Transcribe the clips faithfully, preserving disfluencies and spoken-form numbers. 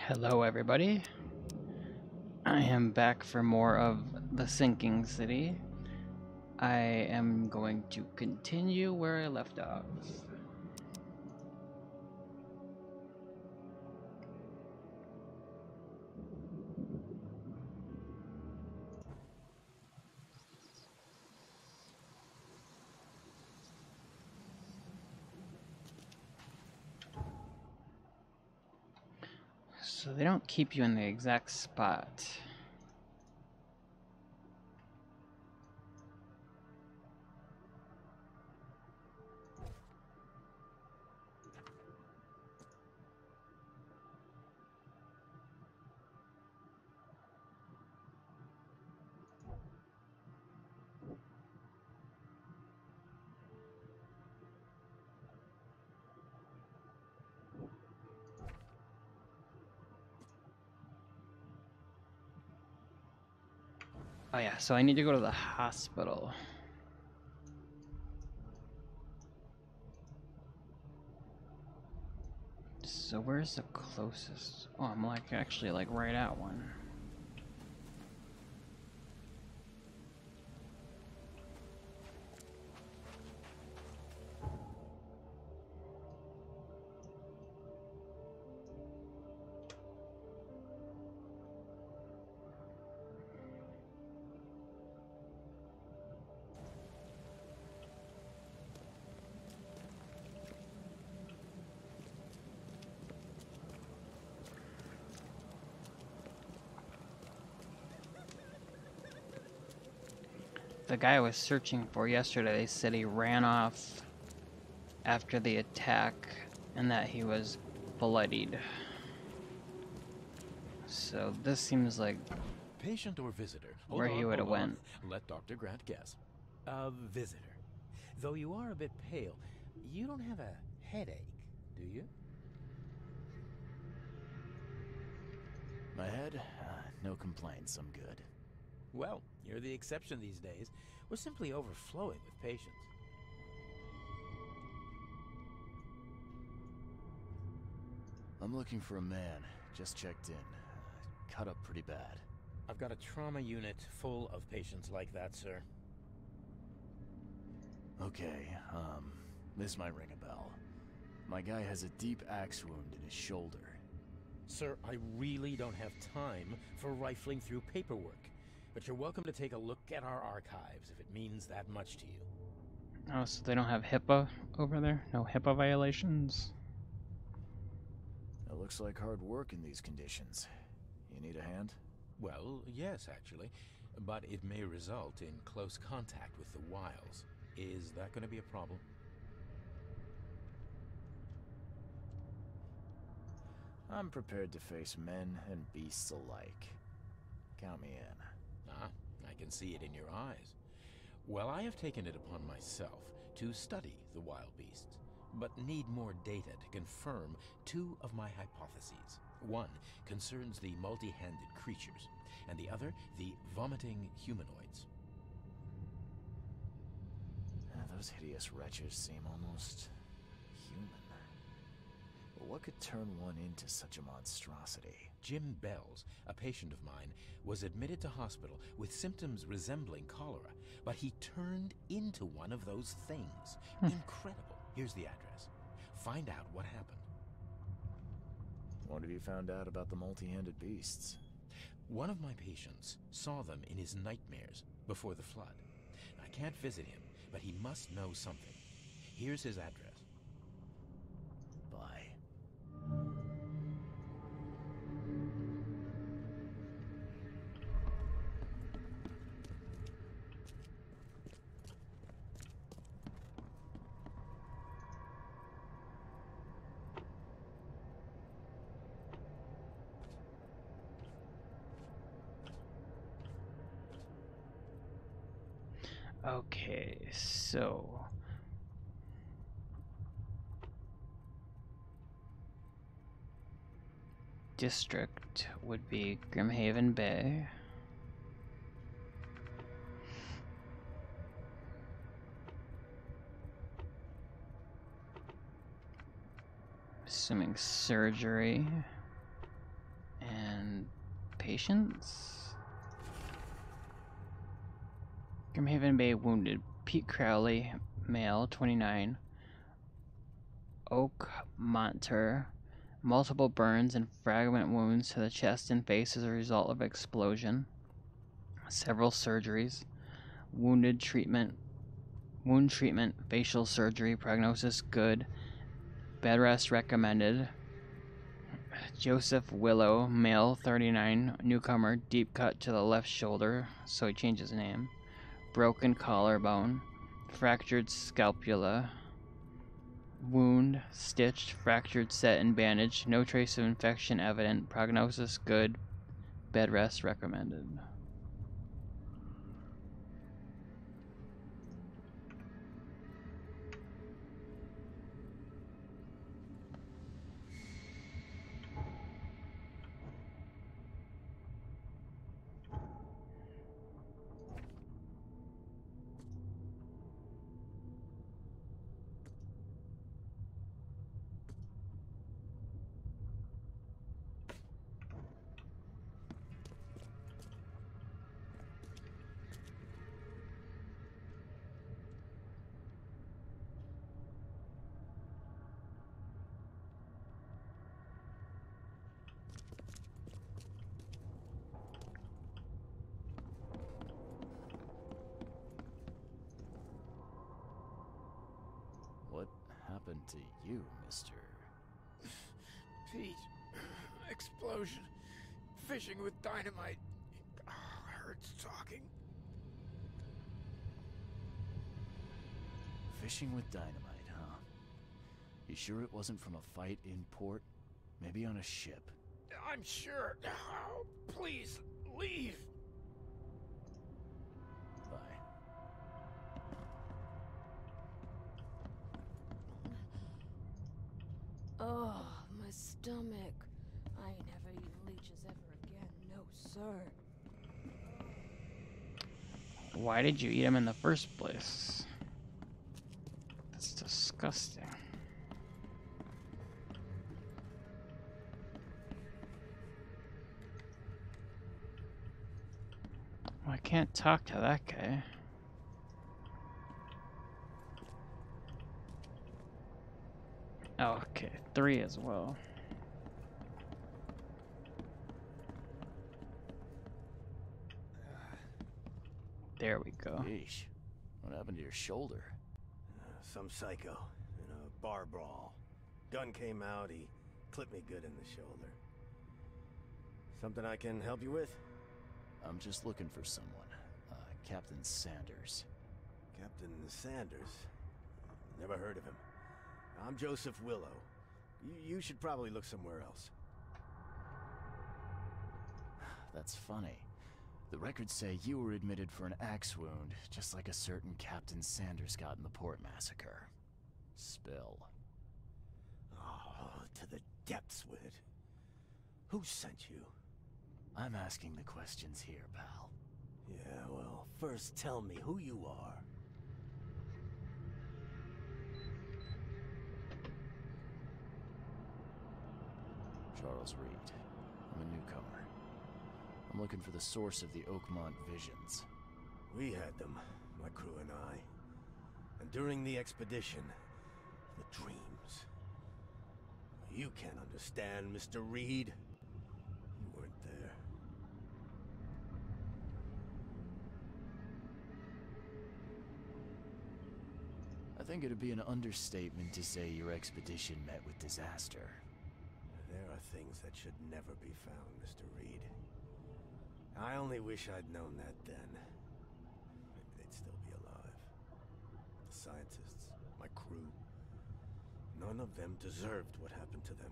Hello, everybody. I am back for more of The Sinking City. I am going to continue where I left off. So they don't keep you in the exact spot. Oh yeah, so I need to go to the hospital. So where's the closest? Oh, I'm like actually like right at one. The guy I was searching for yesterday, they said he ran off after the attack and that he was bloodied. So this seems like Patient or visitor? Hold where on, he would have hold on. went. Let Doctor Grant guess. A visitor. Though you are a bit pale, you don't have a headache, do you? My head? Uh, no complaints, I'm good. Well, you're the exception these days. We're simply overflowing with patients. I'm looking for a man. Just checked in. Uh, cut up pretty bad. I've got a trauma unit full of patients like that, sir. Okay, um, this might ring a bell. My guy has a deep axe wound in his shoulder. Sir, I really don't have time for rifling through paperwork. But you're welcome to take a look at our archives if it means that much to you. Oh, so they don't have HIPAA over there? No HIPAA violations? It looks like hard work in these conditions. You need a hand? Well, yes, actually. But it may result in close contact with the wiles. Is that going to be a problem? I'm prepared to face men and beasts alike. Count me in. Ah, I can see it in your eyes. Well, I have taken it upon myself to study the wild beasts, but need more data to confirm two of my hypotheses. One concerns the multi-handed creatures, and the other the vomiting humanoids. Uh, those hideous wretches seem almost human. But what could turn one into such a monstrosity? Jim Bells, a patient of mine, was admitted to hospital with symptoms resembling cholera, but he turned into one of those things. Hmm. Incredible. Here's the address. Find out what happened. What have you found out about the multi-handed beasts? One of my patients saw them in his nightmares before the flood. I can't visit him, but he must know something. Here's his address. Bye. Okay, so district would be Grimhaven Bay. Assuming surgery. And patience. Grimhaven Bay wounded. Pete Crowley, male, twenty-nine. Oak Monter. Multiple burns and fragment wounds to the chest and face as a result of explosion. Several surgeries. Wounded treatment. Wound treatment. Facial surgery. Prognosis good. Bed rest recommended. Joseph Willow, male, thirty-nine, newcomer, deep cut to the left shoulder, so he changed his name. Broken collarbone, fractured scapula, wound, stitched, fractured set and bandaged, no trace of infection evident, prognosis good, bed rest recommended. What happened to you, mister? Pete. Explosion. Fishing with dynamite. Oh, hurts talking. Fishing with dynamite, huh? You sure it wasn't from a fight in port? Maybe on a ship? I'm sure. Oh, please, leave. Bye. Oh, my stomach. I ain't never eaten leeches ever again. No, sir. Why did you eat him in the first place? That's disgusting. Well, I can't talk to that guy. Oh, okay, three as well. There we go. Yeesh. What happened to your shoulder? Uh, some psycho in a bar brawl. Gun came out, he clipped me good in the shoulder. Something I can help you with? I'm just looking for someone. Uh, Captain Sanders. Captain Sanders? Never heard of him. I'm Joseph Willow. You, you should probably look somewhere else. That's funny. The records say you were admitted for an axe wound, just like a certain Captain Sanders got in the port massacre. Spill. Oh, to the depths with it. Who sent you? I'm asking the questions here, pal. Yeah, well, first tell me who you are. Charles Reed. I'm a newcomer. I'm looking for the source of the Oakmont visions. We had them, my crew and I. And during the expedition, the dreams. You can't understand, Mister Reed. You weren't there. I think it'd be an understatement to say your expedition met with disaster. There are things that should never be found, Mister Reed. I only wish I'd known that then. Maybe they'd still be alive. The scientists, my crew. None of them deserved what happened to them.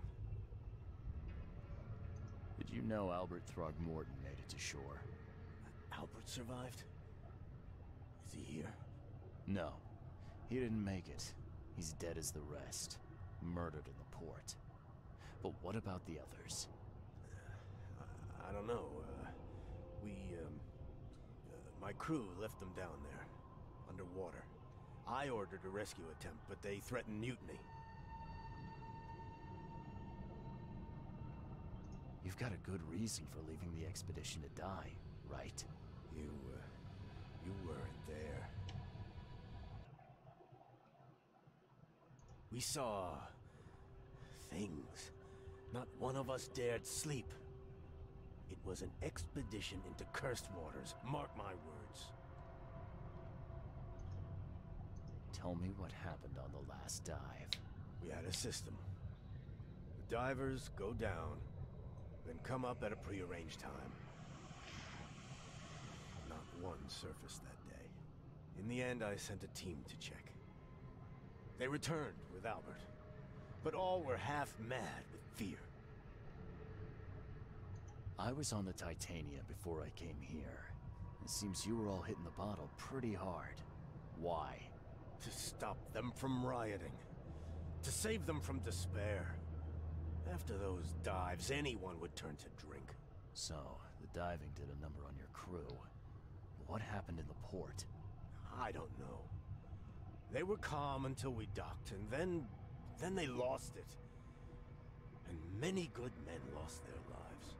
Did you know Albert Throgmorton made it to shore? Albert survived? Is he here? No. He didn't make it. He's dead as the rest. Murdered in the port. But what about the others? I, I don't know. Uh, we, um... Uh, my crew left them down there. Underwater. I ordered a rescue attempt, but they threatened mutiny. You You've got a good reason for leaving the expedition to die, right? You, uh, you weren't there. We saw... things. Not one of us dared sleep. It was an expedition into cursed waters, mark my words. Tell me what happened on the last dive. We had a system. The divers go down, then come up at a prearranged time. Not one surfaced that day. In the end, I sent a team to check. They returned with Albert, but all were half mad with fear. I was on the Titania before I came here. It seems you were all hitting the bottle pretty hard. Why? To stop them from rioting. To save them from despair. After those dives, anyone would turn to drink. So, the diving did a number on your crew. What happened in the port? I don't know. They were calm until we docked, and then... then they lost it. And many good men lost their lives.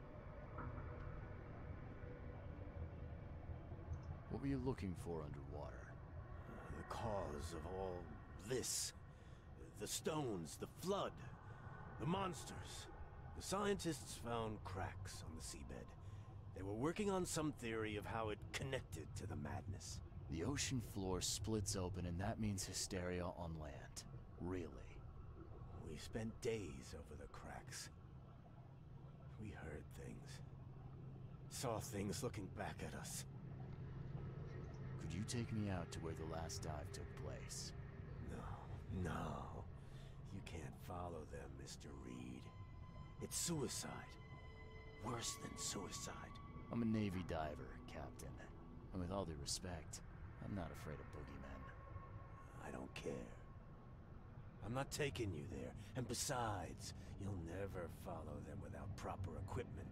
What were you looking for underwater? Uh, the cause of all this. The stones, the flood, the monsters. The scientists found cracks on the seabed. They were working on some theory of how it connected to the madness. The ocean floor splits open and that means hysteria on land. Really? We spent days over the cracks. We heard things. Saw things looking back at us. Could you take me out to where the last dive took place? No, no. You can't follow them, Mister Reed. It's suicide. Worse than suicide. I'm a Navy diver, Captain. And with all due respect, I'm not afraid of boogeymen. I don't care. I'm not taking you there. And besides, you'll never follow them without proper equipment.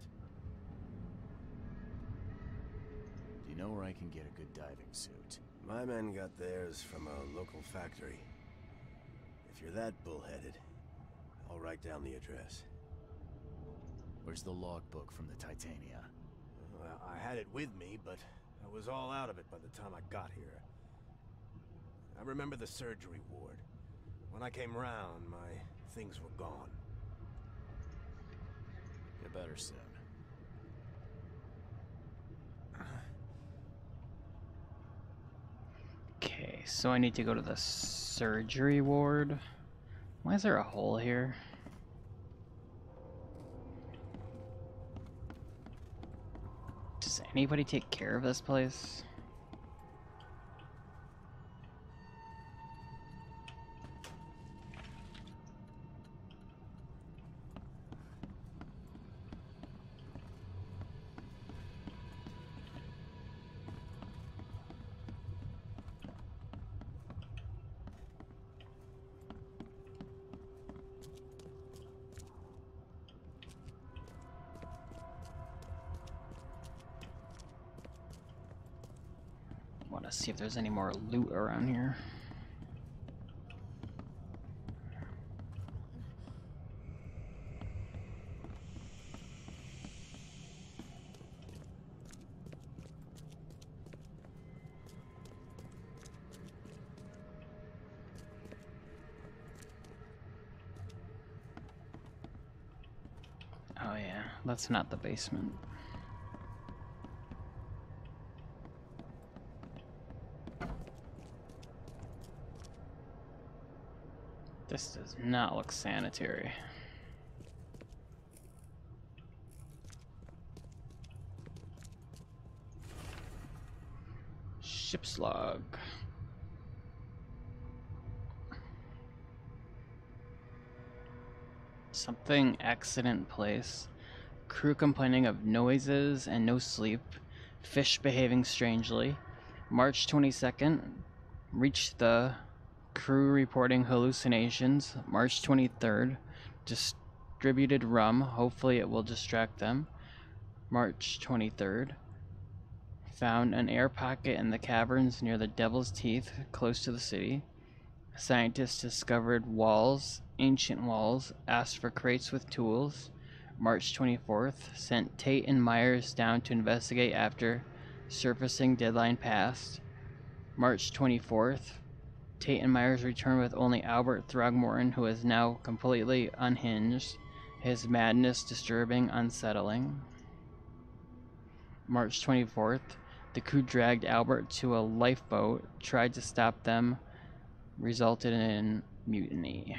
Do you know where I can get a good diving suit? My men got theirs from a local factory. If you're that bullheaded, I'll write down the address. Where's the logbook from the Titania? Well, I had it with me, but I was all out of it by the time I got here. I remember the surgery ward. When I came round, my things were gone. Get better soon. Okay, so I need to go to the surgery ward. Why is there a hole here? Does anybody take care of this place? Want to see if there's any more loot around here. Oh yeah, that's not the basement. This does not look sanitary. Ship's log. Something accident place. Crew complaining of noises and no sleep. Fish behaving strangely. March twenty-second. Reached the crew reporting hallucinations. March twenty-third. Distributed rum. Hopefully it will distract them. March twenty-third. Found an air pocket in the caverns near the Devil's Teeth, close to the city. Scientists discovered walls, ancient walls, asked for crates with tools. March twenty-fourth, sent Tate and Myers down to investigate after surfacing deadline passed. March twenty-fourth, Tate and Myers return with only Albert Throgmorton, who is now completely unhinged, his madness disturbing, unsettling. March twenty-fourth, the crew dragged Albert to a lifeboat, tried to stop them, resulted in mutiny.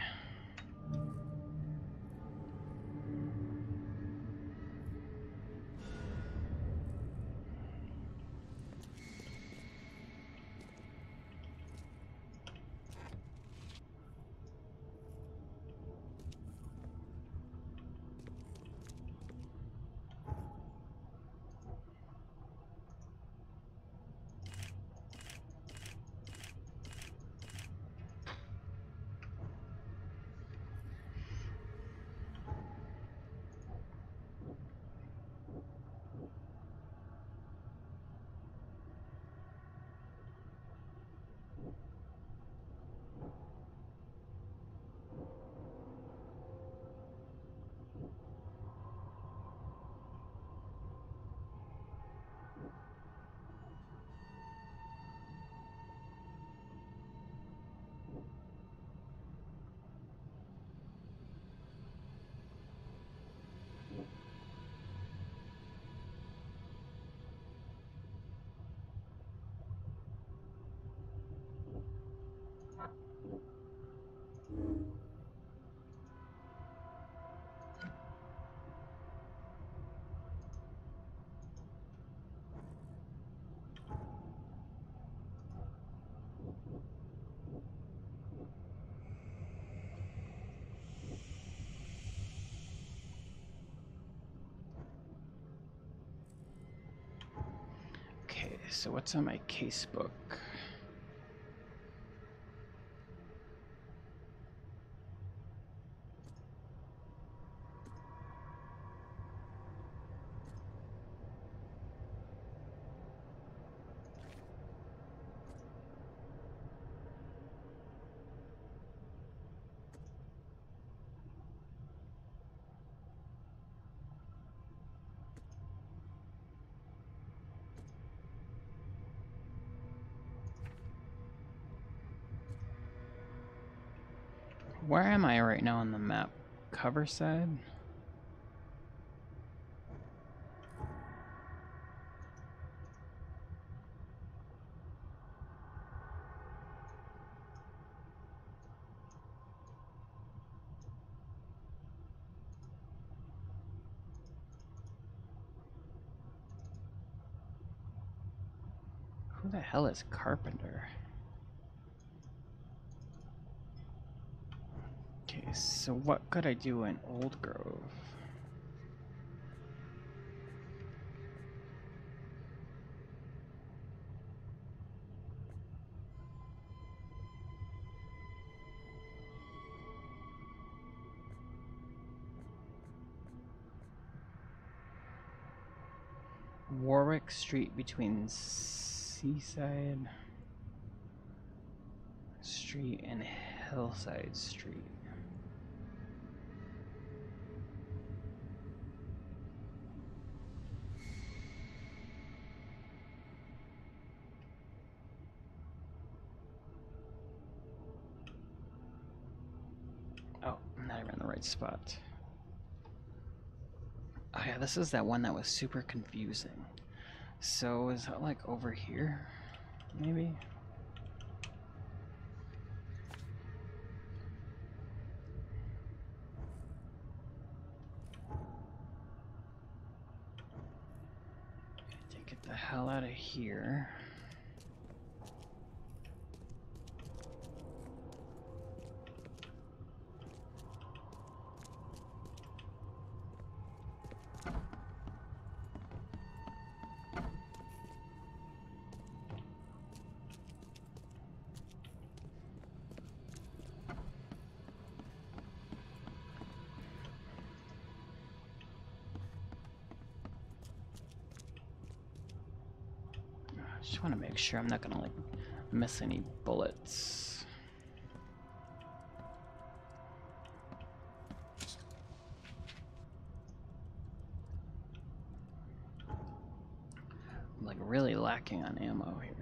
Okay, so what's on my case book? Where am I right now on the map? Cover side? Who the hell is Carpenter? Okay, so what could I do in Old Grove? Warwick Street between Seaside Street and Hillside Street. Oh, I'm not even in the right spot. Oh yeah, this is that one that was super confusing. So is that like over here? Maybe? To get the hell out of here. Just want to make sure I'm not gonna like miss any bullets. really lacking on ammo here.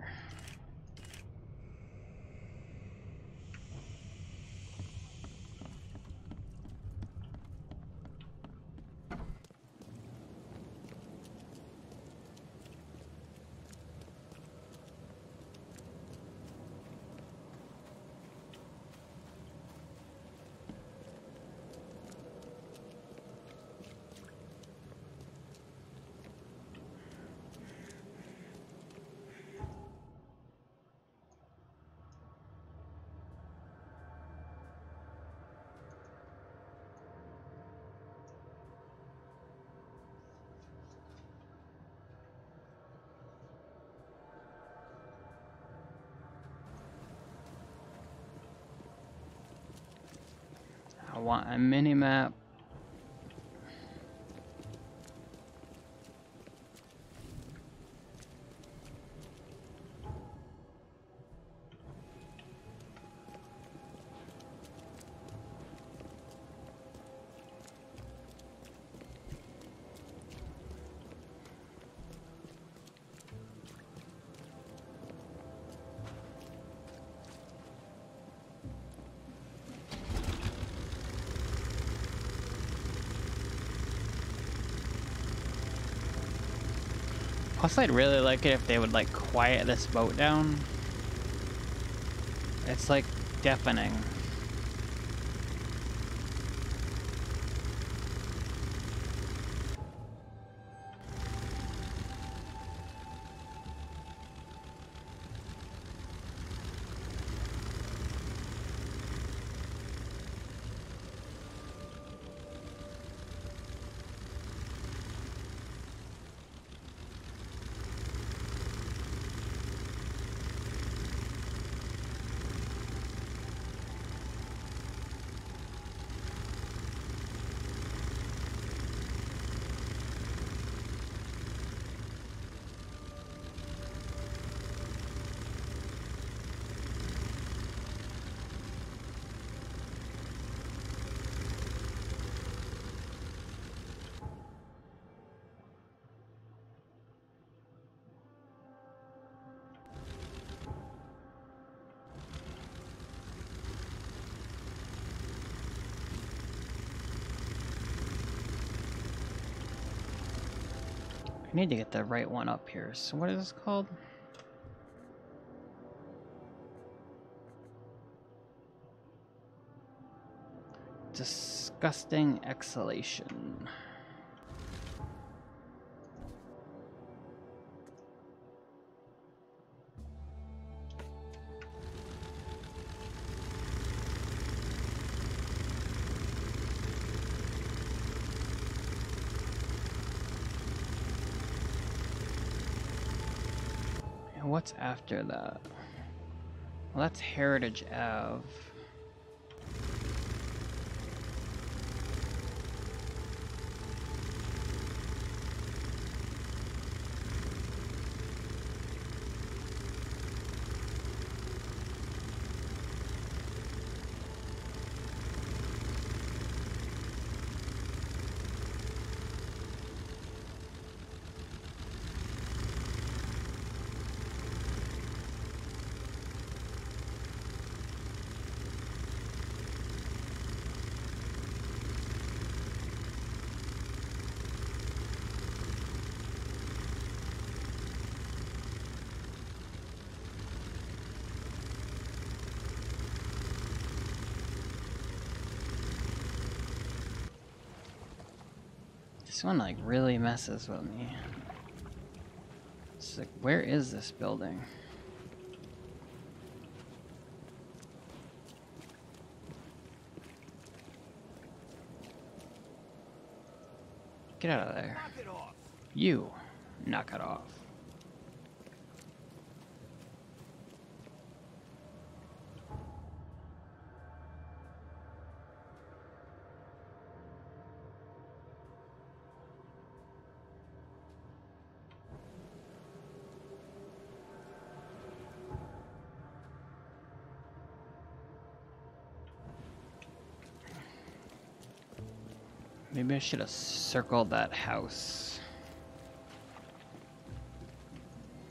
I want a mini map. Plus, I'd really like it if they would, like, quiet this boat down. It's, like, deafening. I need to get the right one up here. So what is this called? Disgusting exhalation. What's after that? Well, that's Heritage Ave. This one like really messes with me. It's like, where is this building? Get out of there. Knock it off. You, knock it off. Maybe I should have circled that house.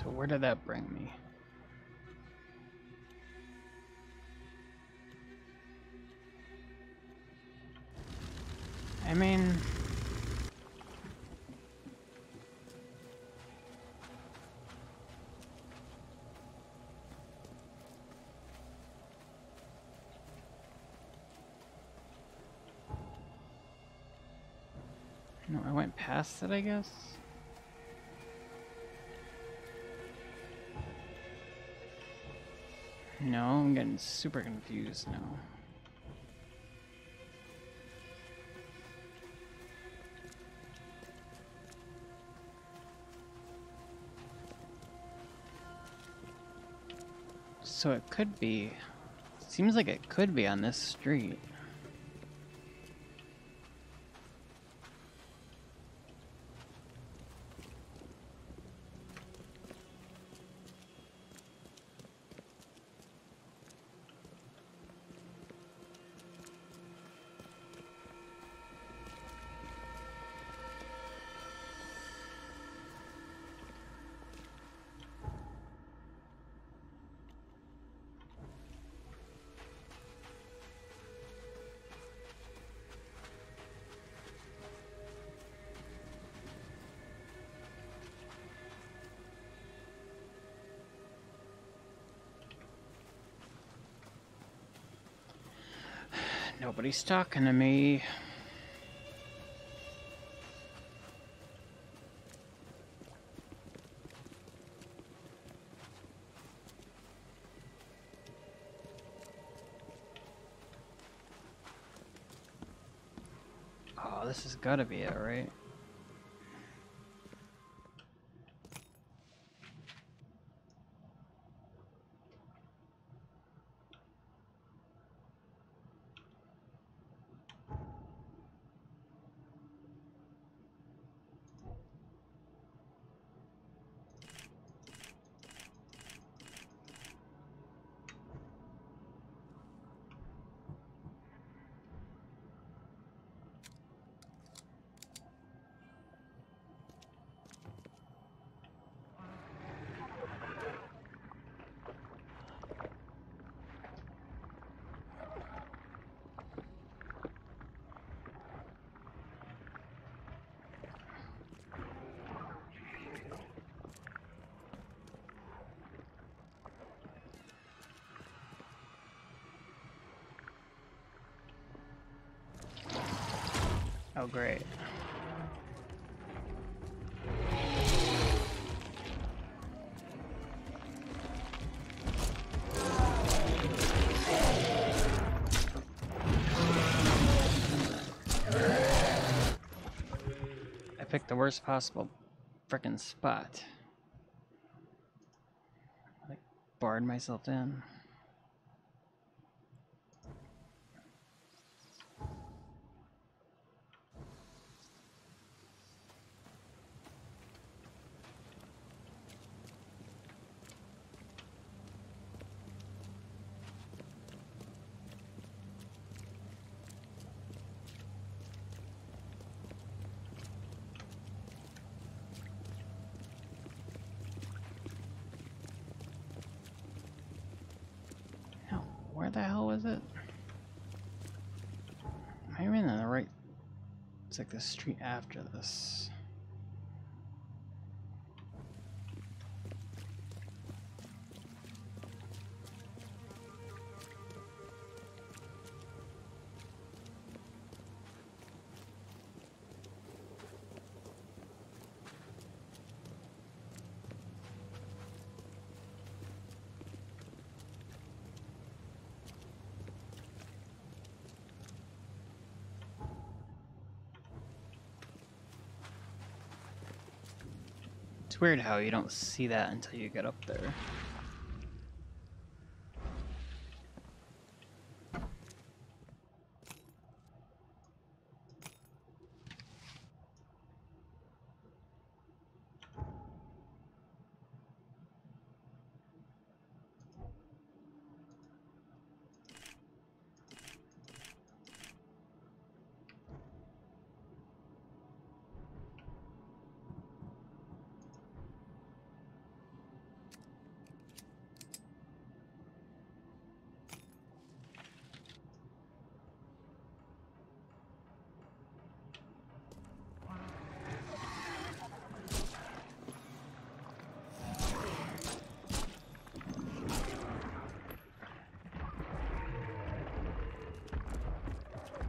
So where did that bring me? I mean... No, I went past it, I guess? No, I'm getting super confused now. So it could be... Seems like it could be on this street. Nobody's talking to me. Oh, this has gotta be it, right? Oh, great. I picked the worst possible frickin' spot. I like, barred myself in. Where the hell was it? Am I even in the right... It's like the street after this. It's weird how you don't see that until you get up there.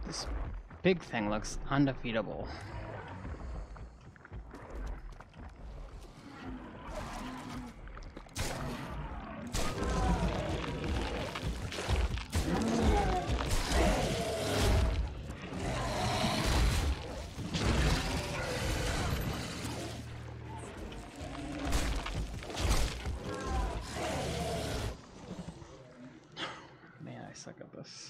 This big thing looks undefeatable. Man, I suck at this.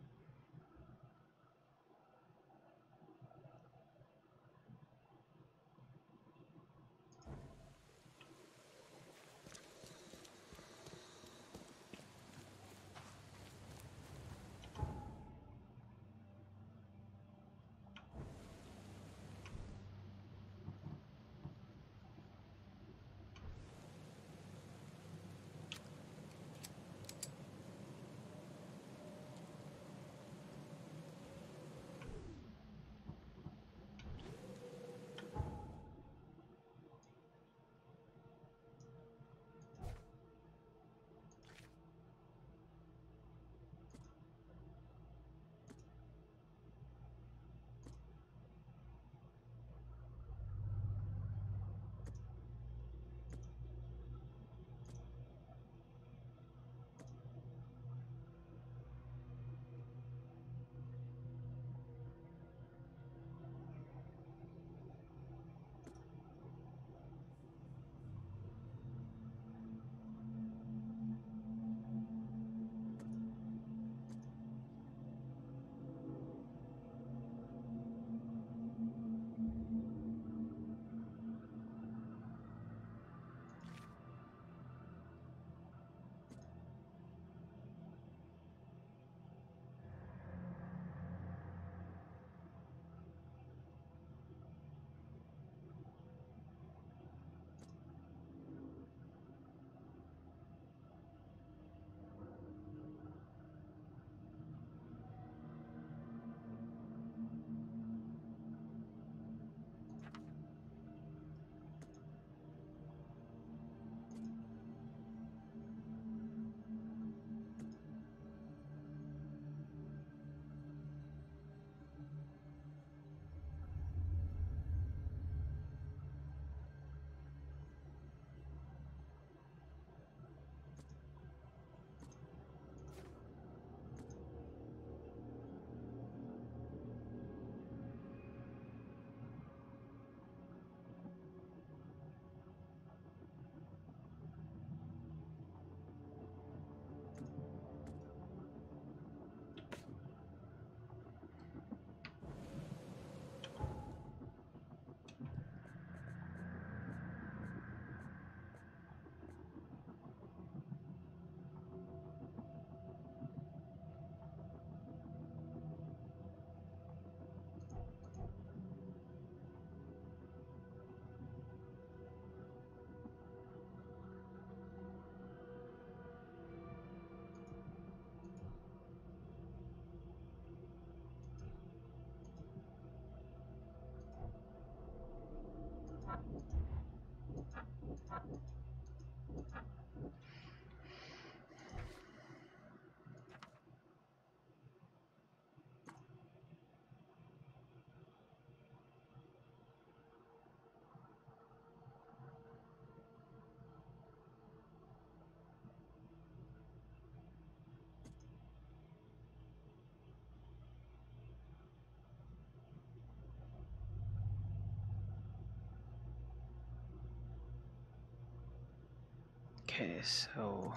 Okay, so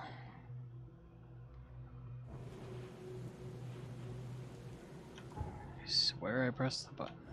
I swear I pressed the button.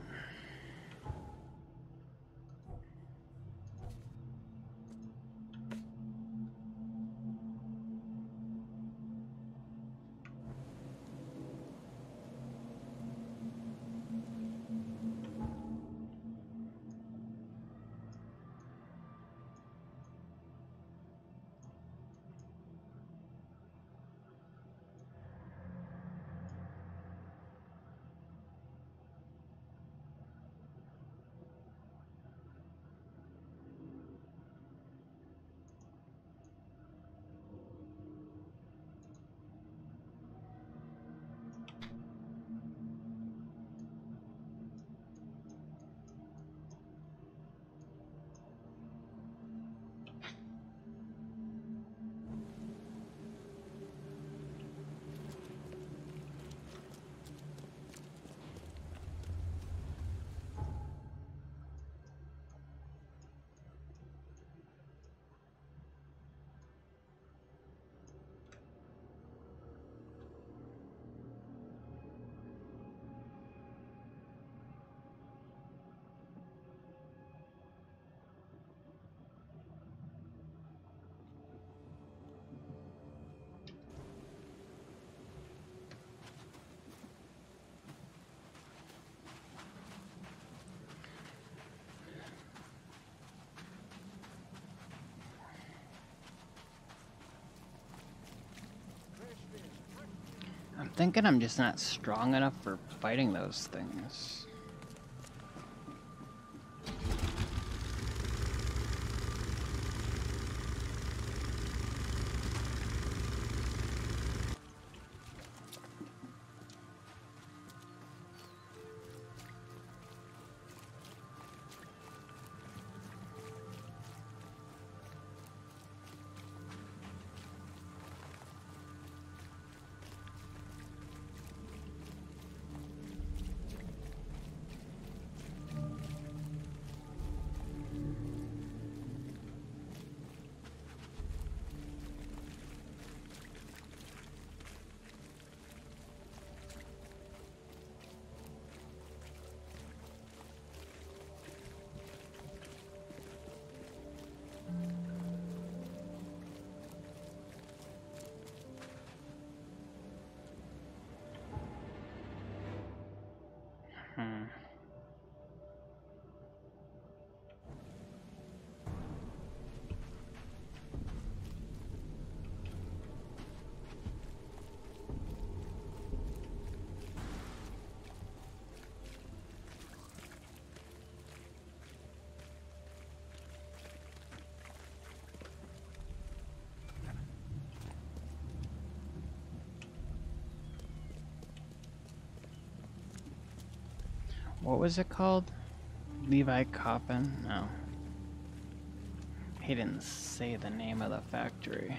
I'm thinking I'm just not strong enough for fighting those things. Hmm. What was it called? Levi Coppin? No. He didn't say the name of the factory.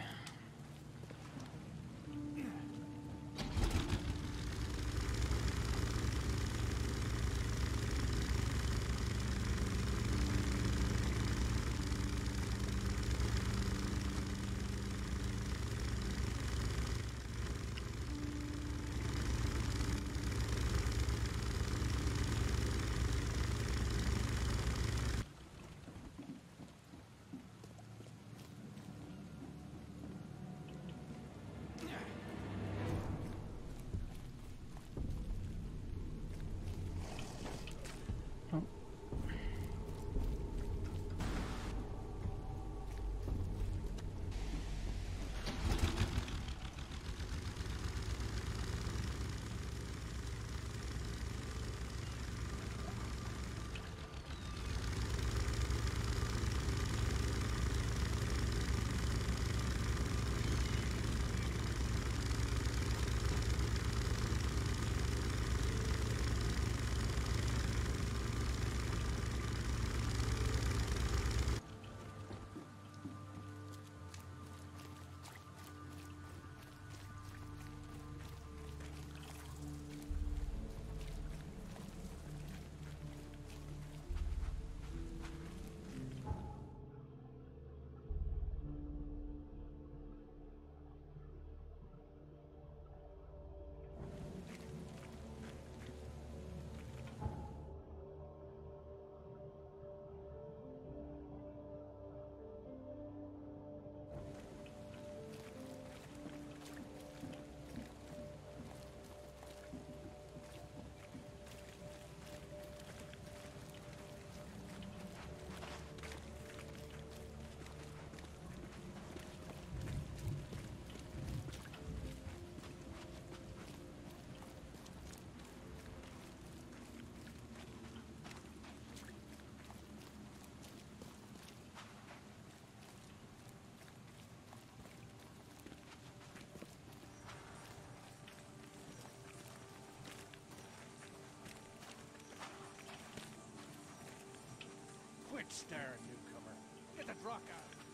Quit staring, newcomer. Get the rock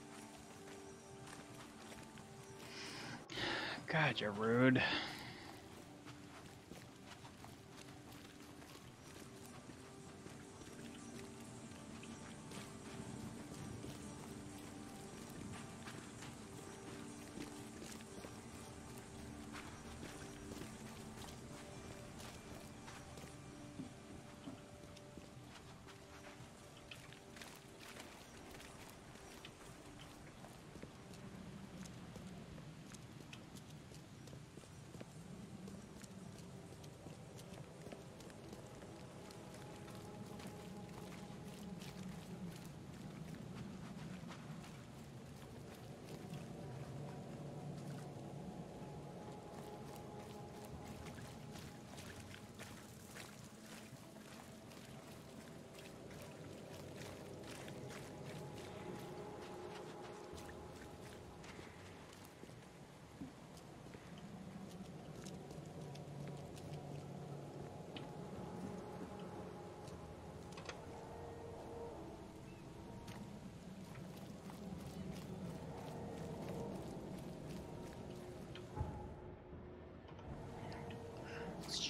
out. God, you're rude.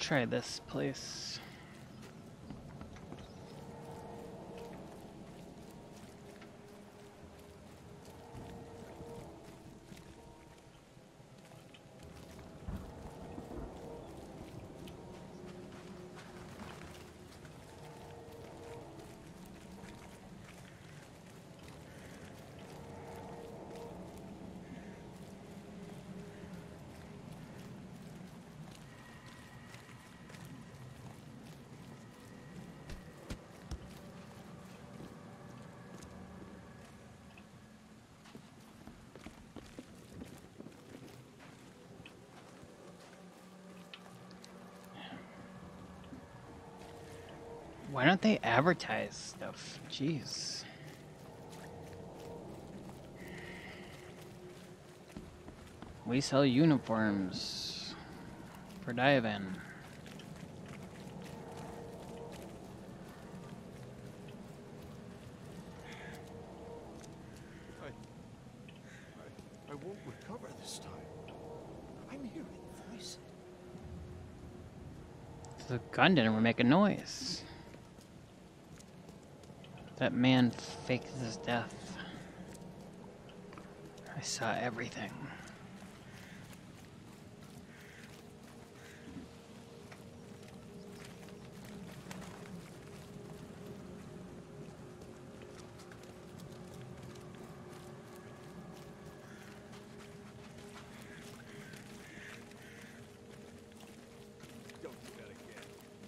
try this place. Why don't they advertise stuff? Jeez. We sell uniforms for Diovan. I, I... I won't recover this time. I'm hearing voices. The gun didn't make a noise. That man faked his death. I saw everything. Don't do that again.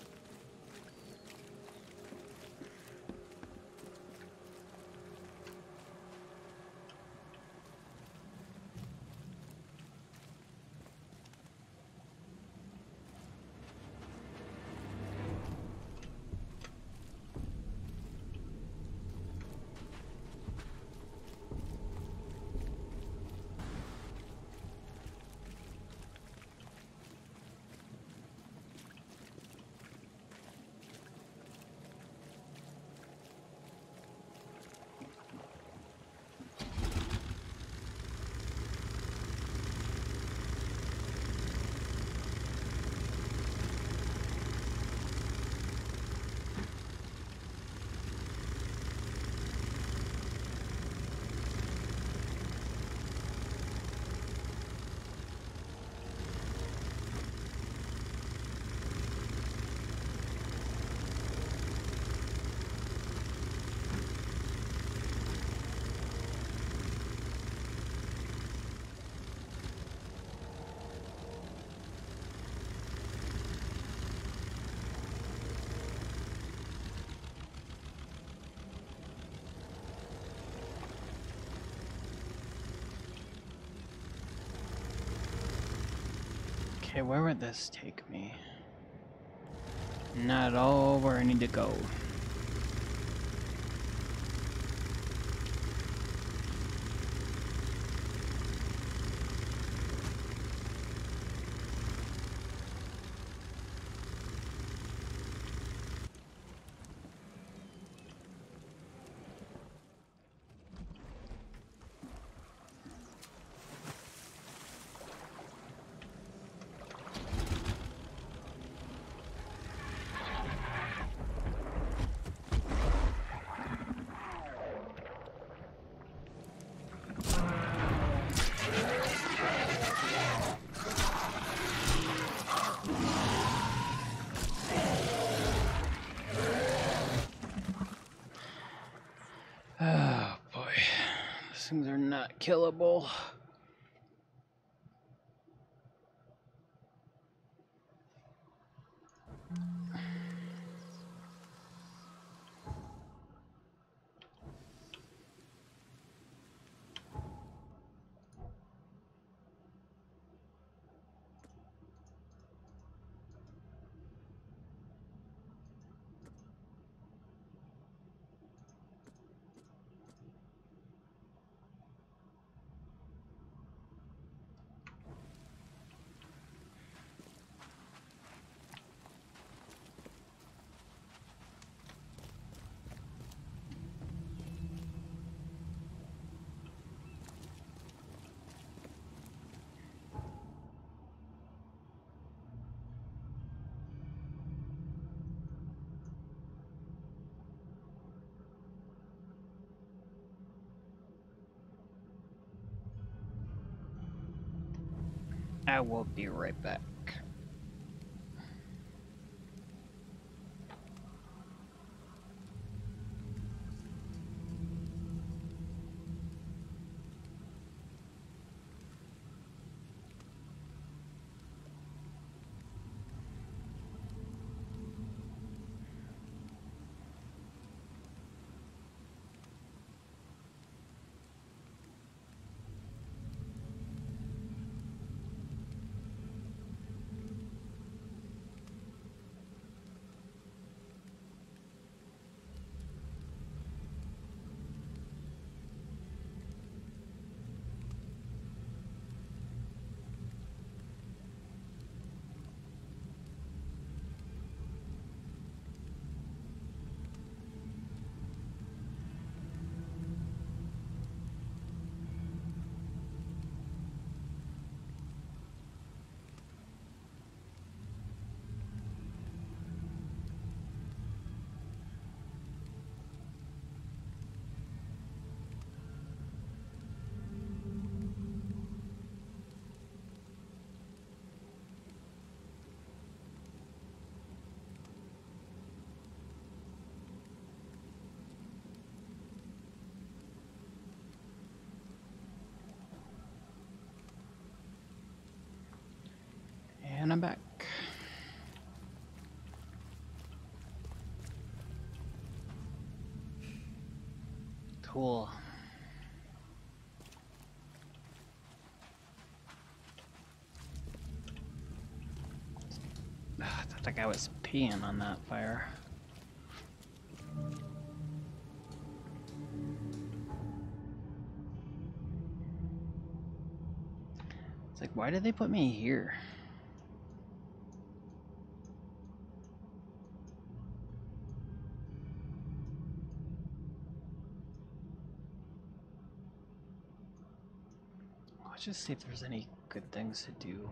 Okay, where would this take me? Not at all where I need to go. Oh boy, these things are not killable. I will be right back. And I'm back. Cool. I thought the guy was peeing on that fire. It's like, why did they put me here? Let's just see if there's any good things to do.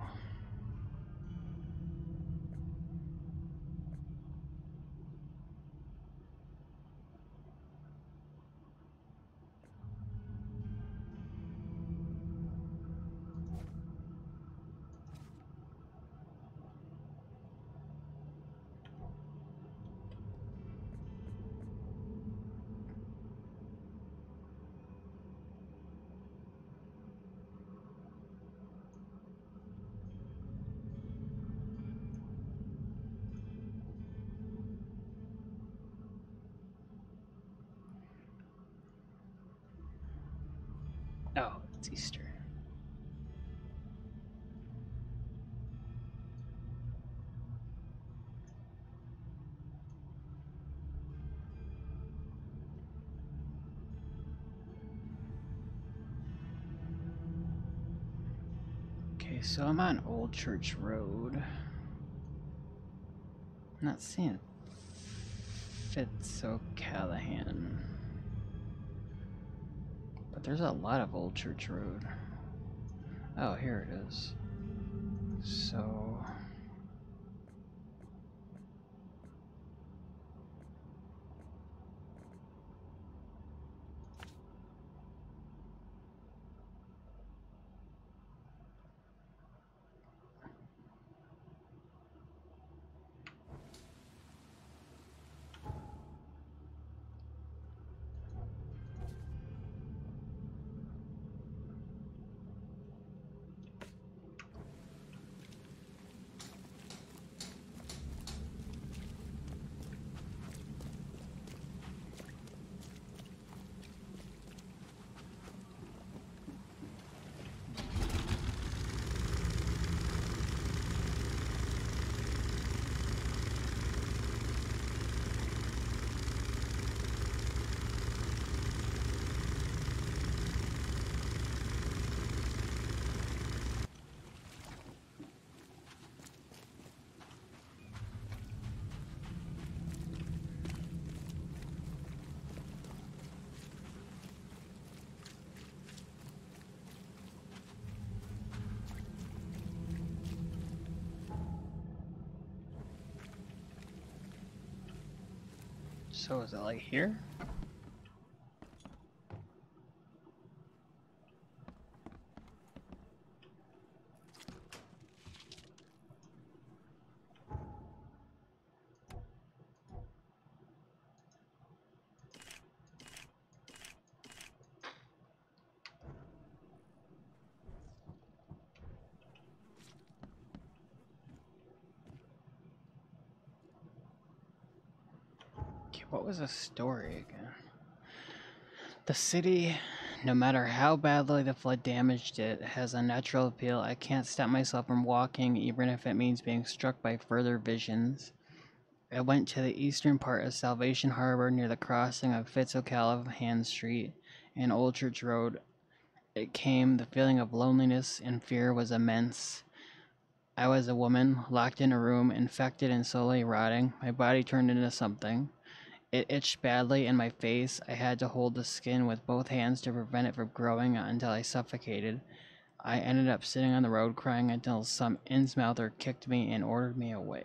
Oh, it's Easter. Okay, so I'm on Old Church Road. I'm not seeing Fitz O'Callahan. But there's a lot of Old Church Road. Oh, here it is. So... So is it like here? What was the story again? The city, no matter how badly the flood damaged it, has a natural appeal. I can't stop myself from walking, even if it means being struck by further visions. I went to the eastern part of Salvation Harbor near the crossing of Fitzocalahan Street and Old Church Road. It came, the feeling of loneliness and fear was immense. I was a woman, locked in a room, infected and slowly rotting. My body turned into something. It itched badly in my face. I had to hold the skin with both hands to prevent it from growing until I suffocated. I ended up sitting on the road crying until some Innsmouther kicked me and ordered me away.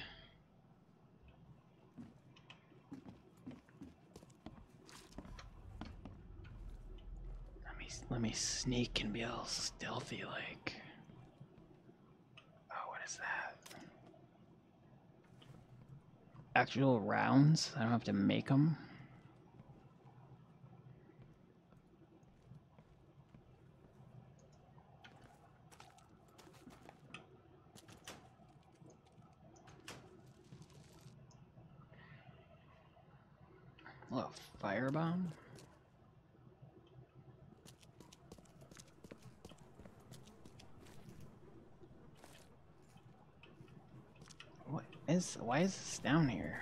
Let me, let me sneak and be all stealthy like. Oh, what is that? Actual rounds? I don't have to make them. Oh, firebomb? What is, why is this down here?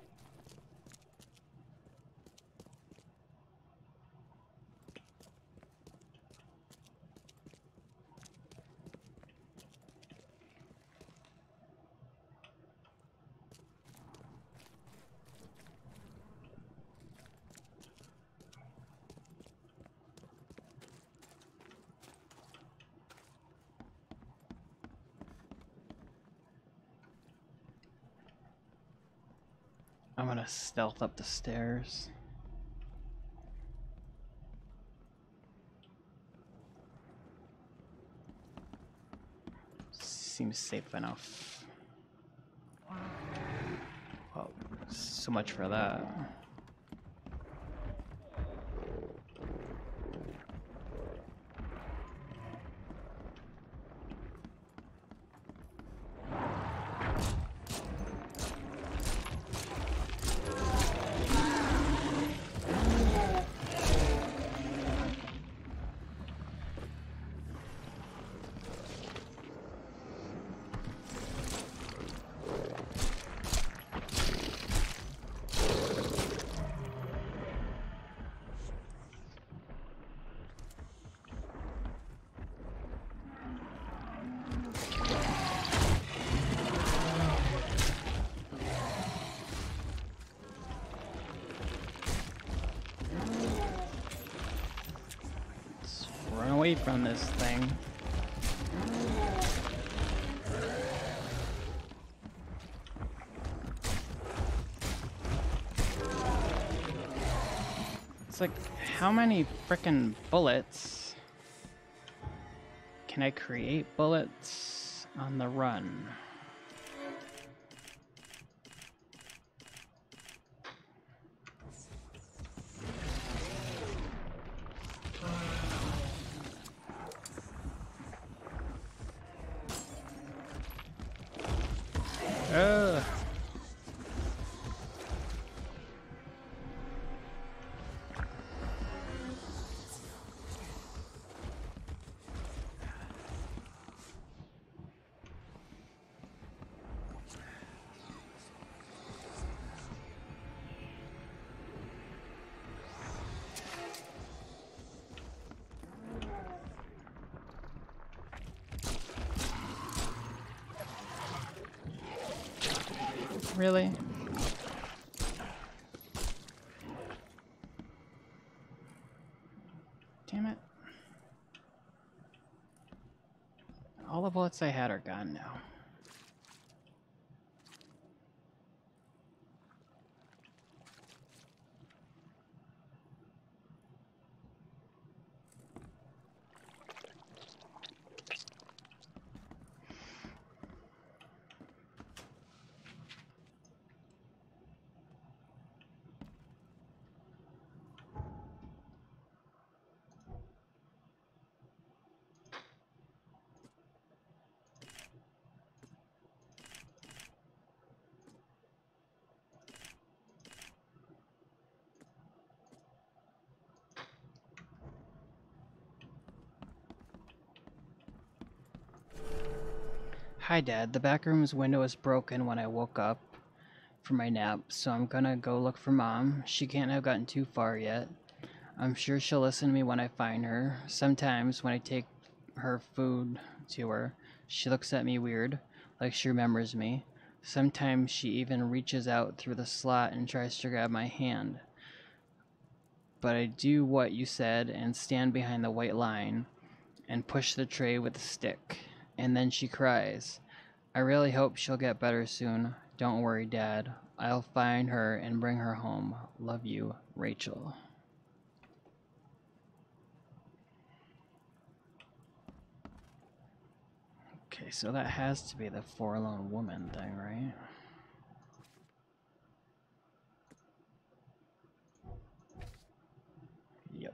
I'm gonna stealth up the stairs. Seems safe enough. Well, so much for that. Away from this thing. It's like, how many frickin' bullets can I create bullets on the run? Ugh. Really? Damn it. All the bullets I had are gone now. Hi, Dad. The back room's window is broken when I woke up from my nap, so I'm gonna go look for Mom. She can't have gotten too far yet. I'm sure she'll listen to me when I find her. Sometimes when I take her food to her, she looks at me weird, like she remembers me. Sometimes she even reaches out through the slot and tries to grab my hand. But I do what you said and stand behind the white line and push the tray with a stick. And then she cries. I really hope she'll get better soon. Don't worry, Dad. I'll find her and bring her home. Love you, Rachel. Okay, so that has to be the forlorn woman thing, right? Yep.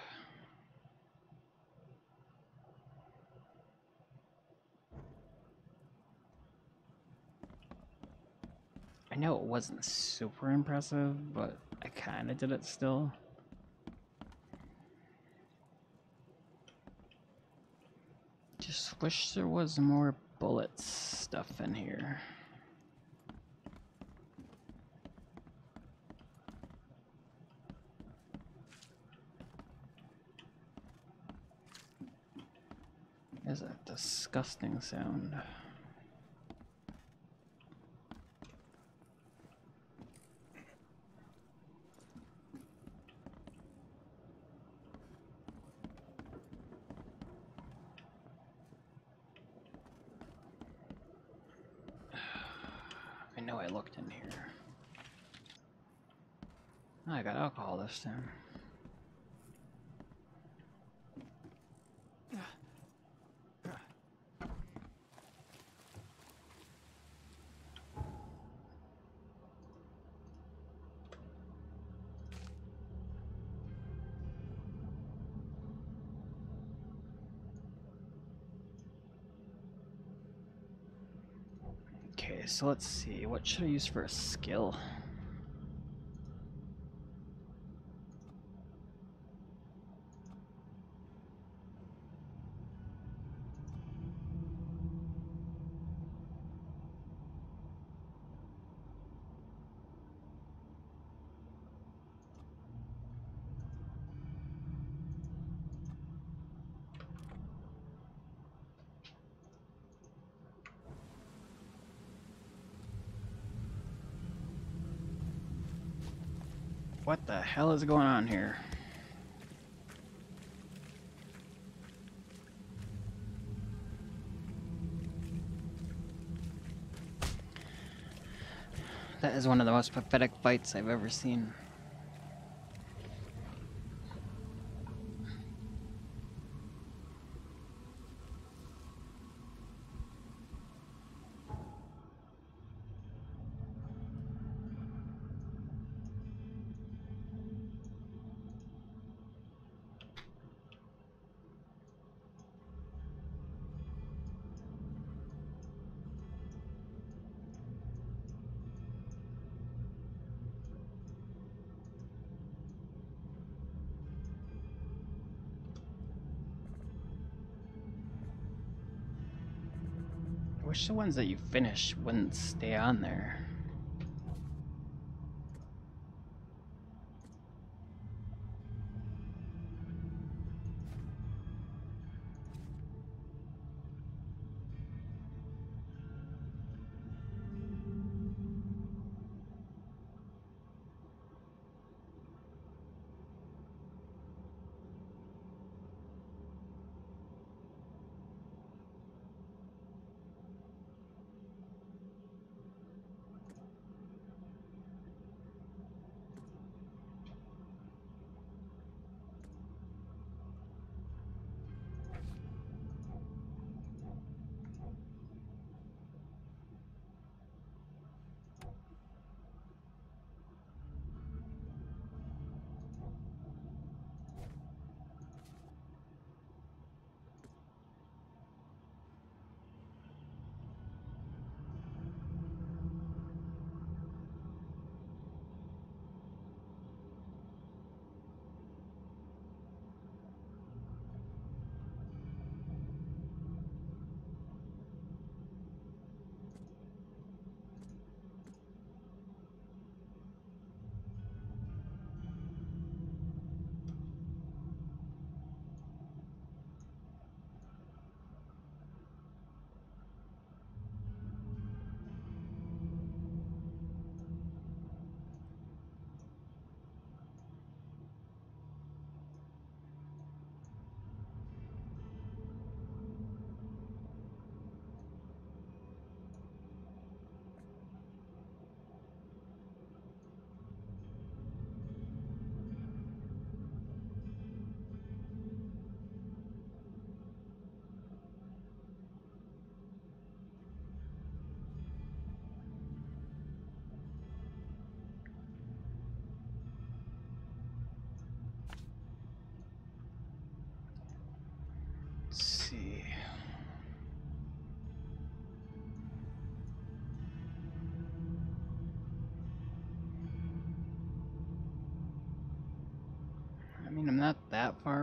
I know it wasn't super impressive, but I kind of did it still. Just wish there was more bullets stuff in here. There's a disgusting sound. I know I looked in here. Oh, I got alcohol this time. Okay, so let's see. What should I use for a skill? What the hell is going on here? That is one of the most pathetic fights I've ever seen. I wish the ones that you finish wouldn't stay on there.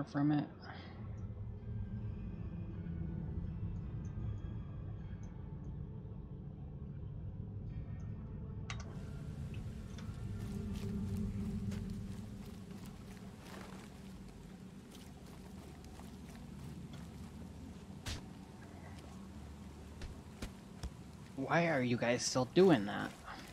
far from it. Why are you guys still doing that?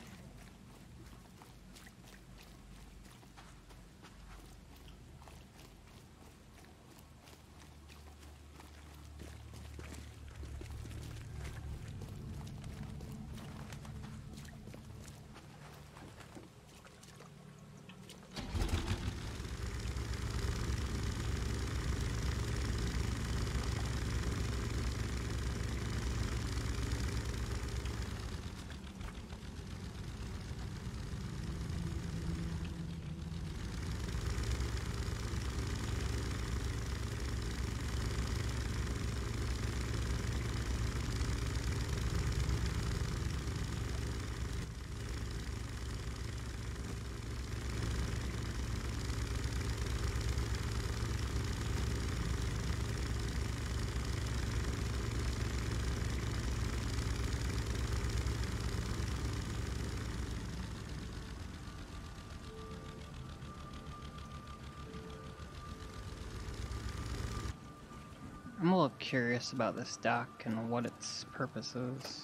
I'm a little curious about this dock and what its purpose is.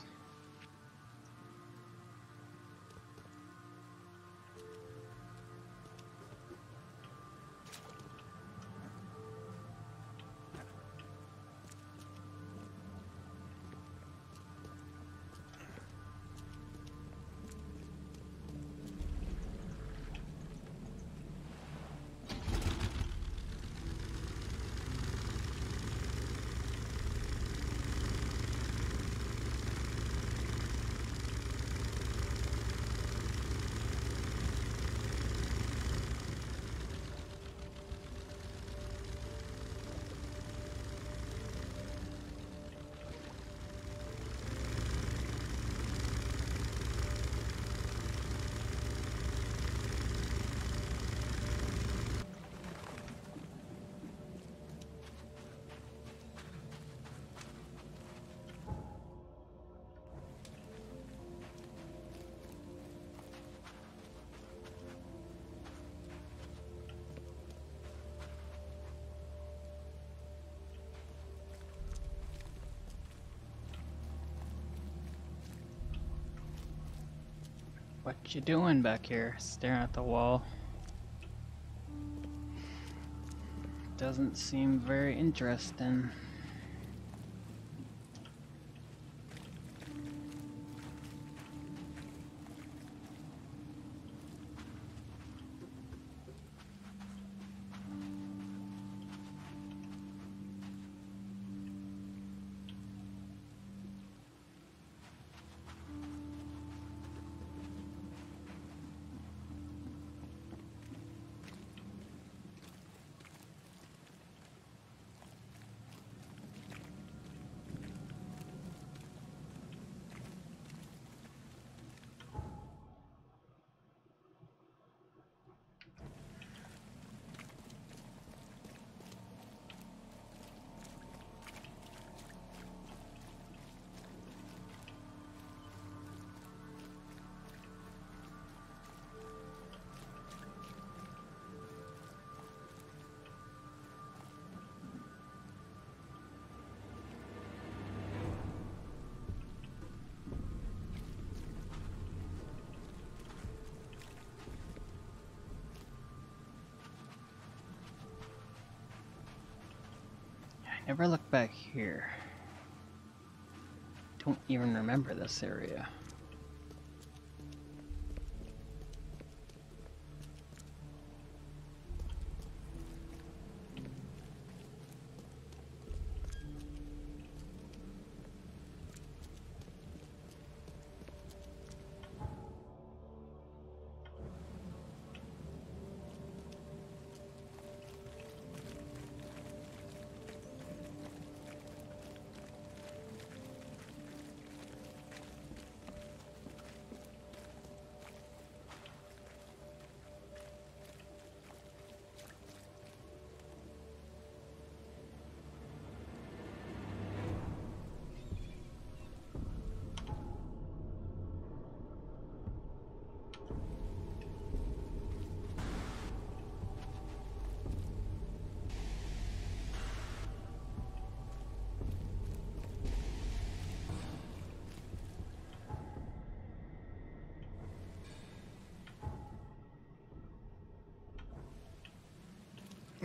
What you doing back here, staring at the wall? Doesn't seem very interesting. Never look back here. Don't even remember this area.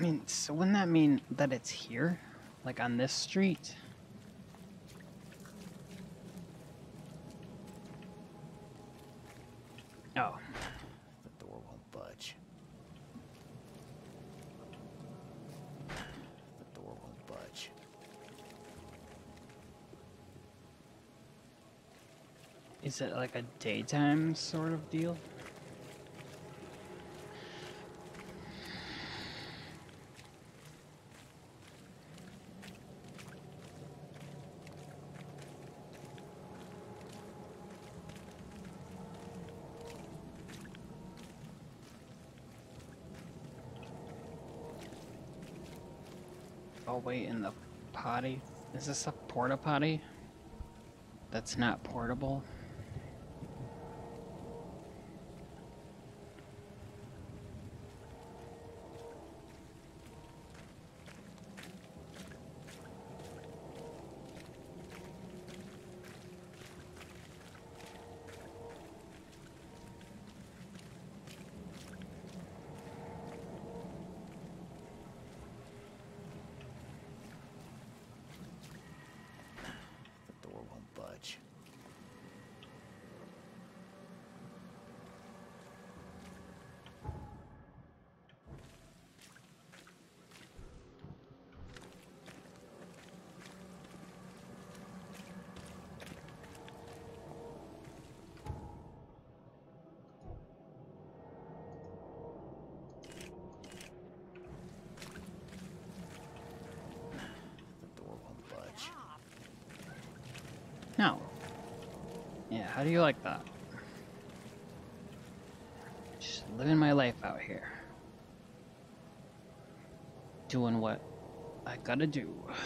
I mean, so wouldn't that mean that it's here? Like on this street? Oh. The door won't budge. The door won't budge. Is it like a daytime sort of deal? Oh wait, in the potty? Is this a porta potty? That's not portable? The door won't budge. The door won't budge. No. Yeah, how do you like that? Just living my life out here. Doing what I gotta do.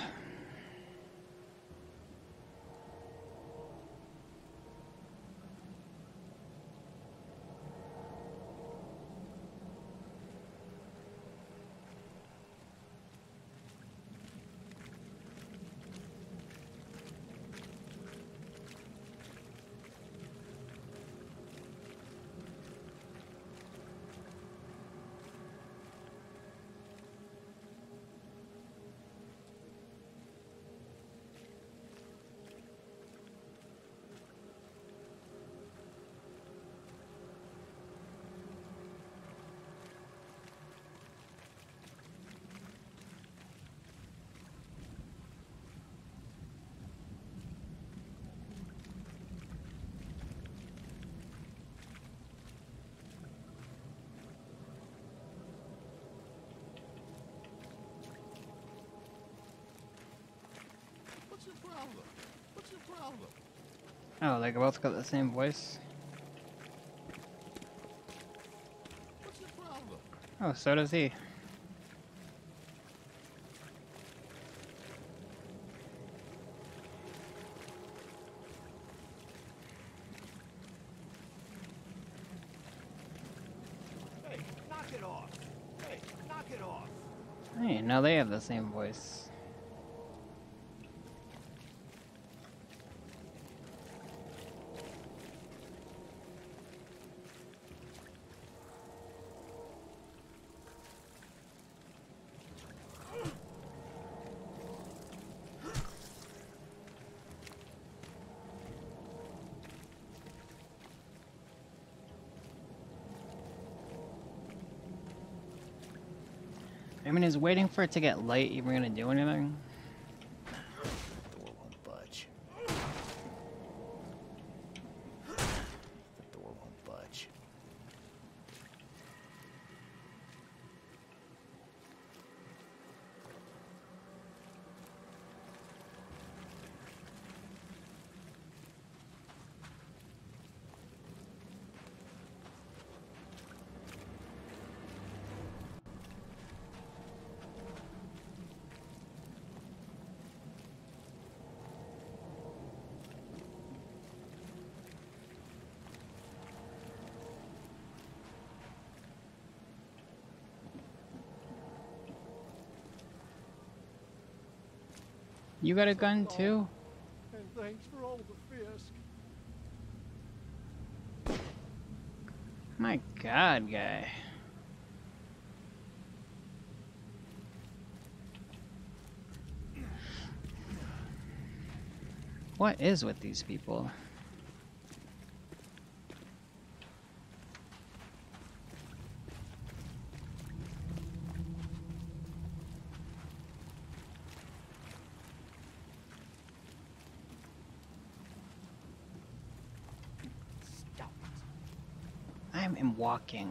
What's your problem? What's your problem? Oh, they both got the same voice? What's your problem? Oh, so does he. Hey, knock it off! Hey, knock it off! Hey, now they have the same voice. I mean, is waiting for it to get light even gonna do anything? The door won't budge. The door won't budge. You got a gun too? And thanks for all the Fisk. My god, guy. What is with these people? Stop. I'm in walking.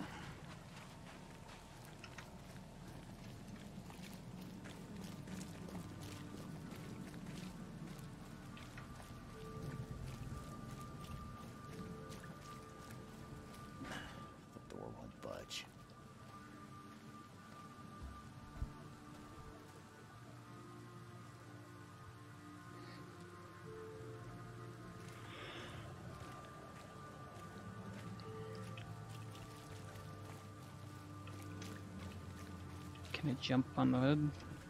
The door won't budge. Can it jump on the hood?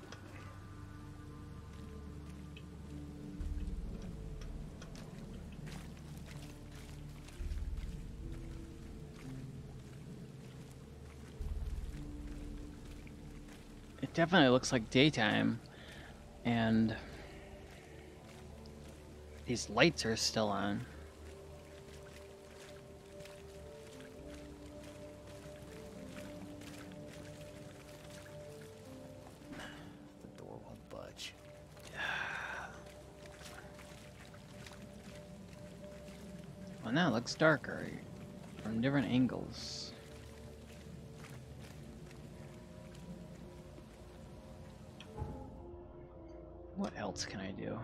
It definitely looks like daytime, and these lights are still on. The door won't budge. Well, now it looks darker from different angles. What else can I do?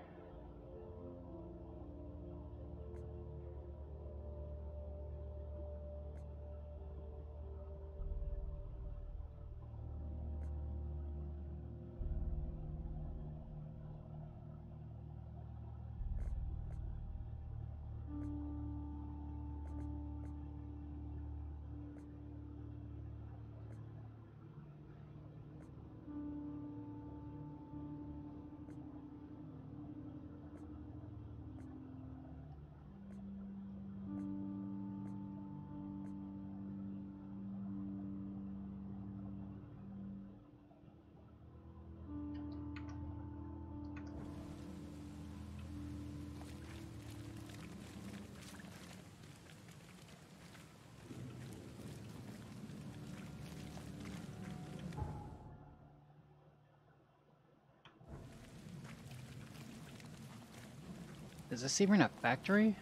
Is this even a factory?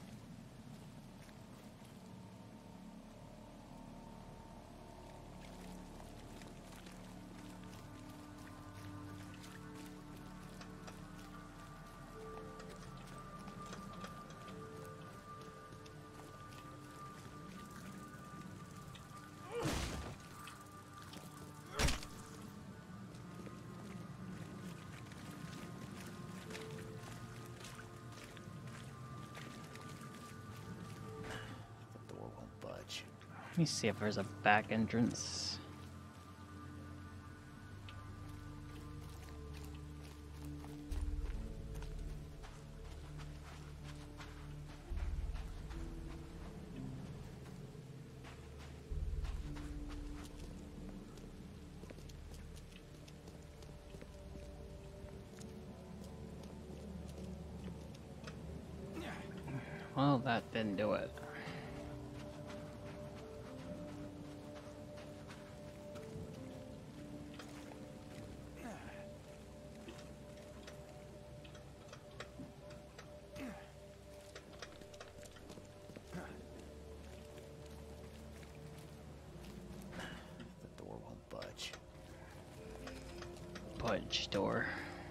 The door won't budge. Let me see if there's a back entrance. Well, that didn't do it. The door won't budge. Budge door.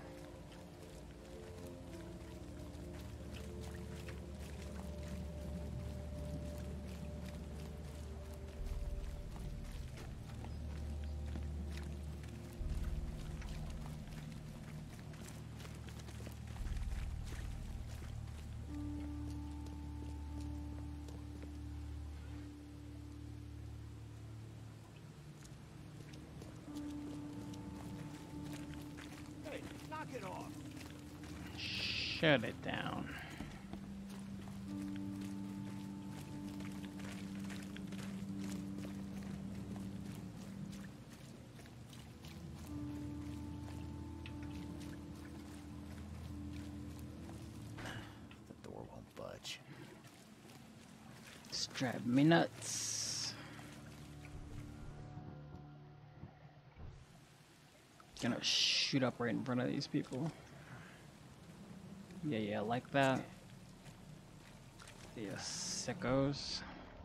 Hey, knock it off. Shut it down. Drive me nuts. Gonna shoot up right in front of these people. Yeah, yeah, like that. Yeah, sickos.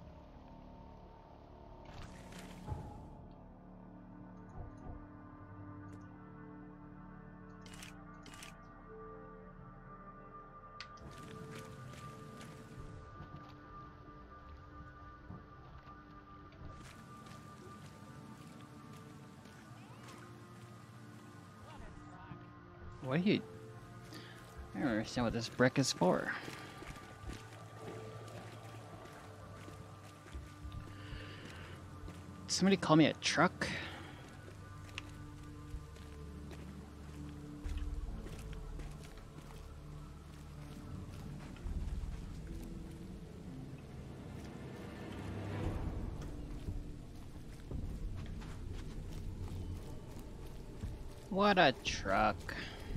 What are you... I don't understand what this brick is for. Did somebody call me a truck? What a truck.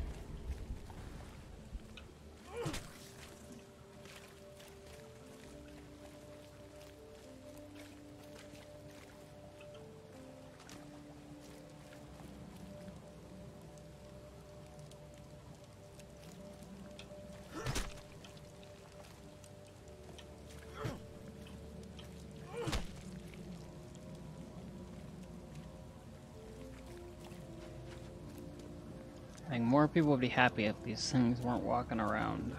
I think more people would be happy if these things weren't walking around.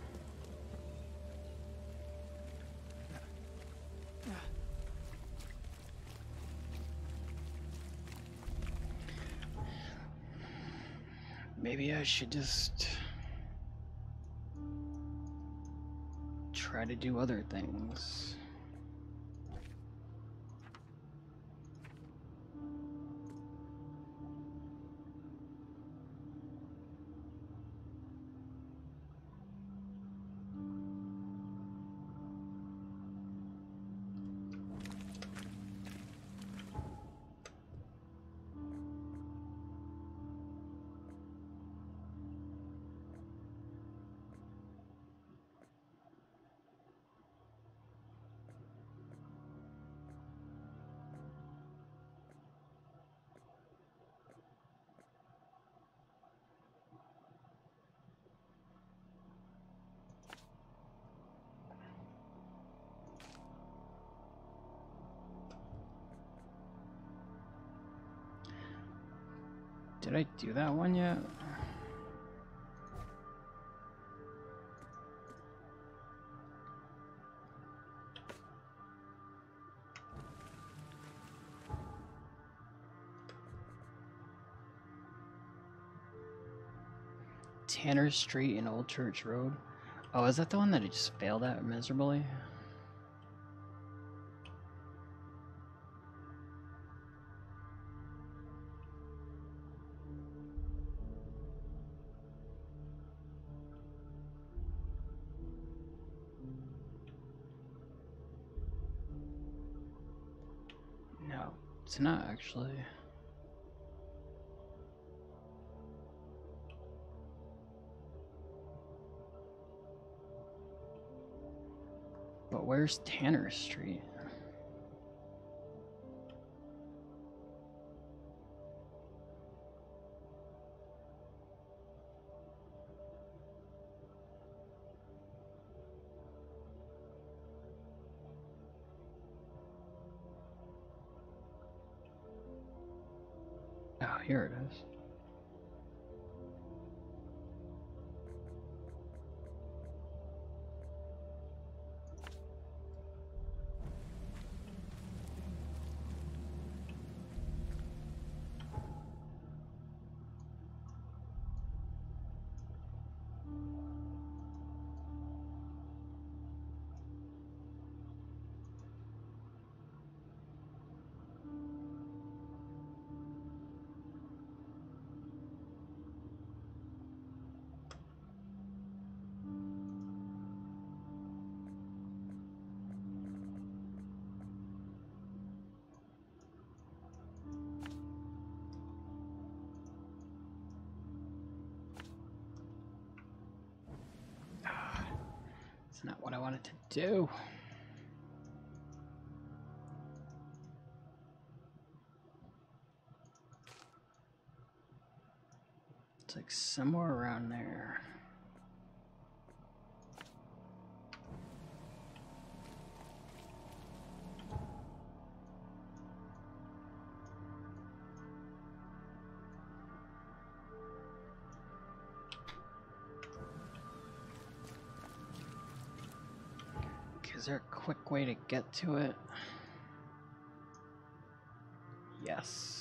Maybe I should just try to do other things. Did I do that one yet? Tanner Street and Old Church Road. Oh, is that the one that I just failed at miserably? No, it's not actually. But where's Tanner Street? Oh, here it is. Not what I wanted to do. It's like somewhere around there. Is there a quick way to get to it? Yes.